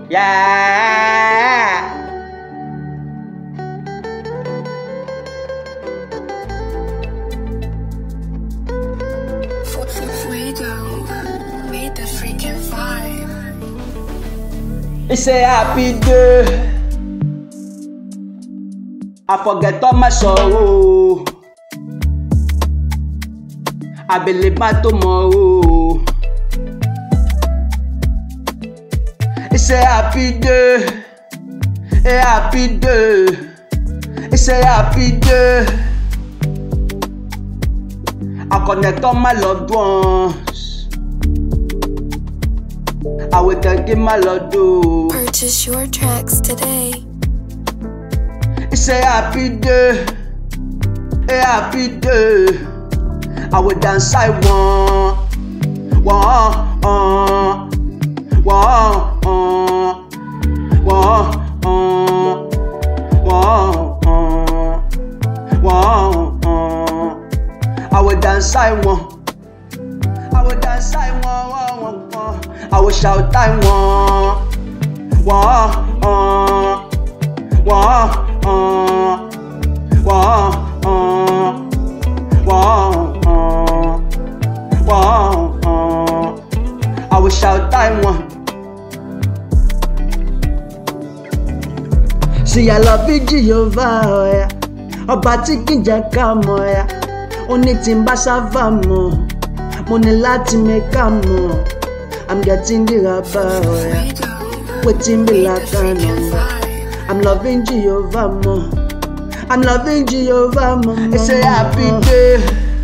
Yeah. Made the freaking vibe. It's a happy day. I forget all my sorrow. I believe my tomorrow. It's a happy day. A happy day. It's a happy day. I connect all my loved ones. I will thank you, my Lord. Purchase your tracks today. It's a happy day. A happy day. I will dance, I want. I will dance, I want. I will dance, I want. I will shout, I want. I will shout, I want. See, I love you, Jehovah. Ọba tí kì í jẹ́ ká mọ̀ ẹ́. Ó ní tí n bá sáfà mọ̀, mo ní láti mẹ́ka mọ̀. I'm getting the rapper. Waiting be like a number. I'm loving Jehovah more. I'm loving Jehovah more. It's a happy day.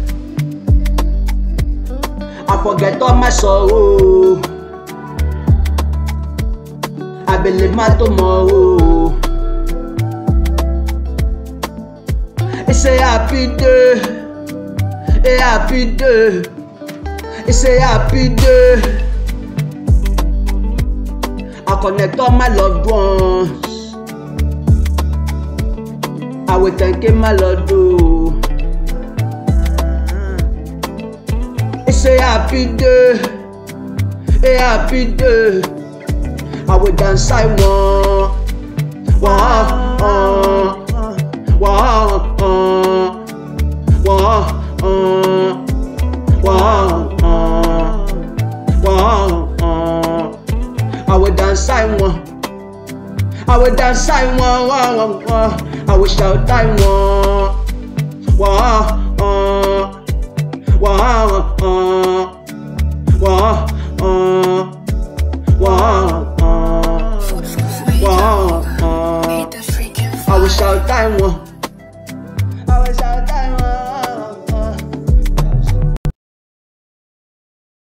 I forget all my sorrow. I believe my tomorrow. It's a happy day. A happy day. It's a happy day. I connect all my loved ones. I will thank you, my Lord. It's a happy day. A happy day. I will dance, I want. I will dance, I want. I will dance, I want. I will shout, I want. I will shout, I want.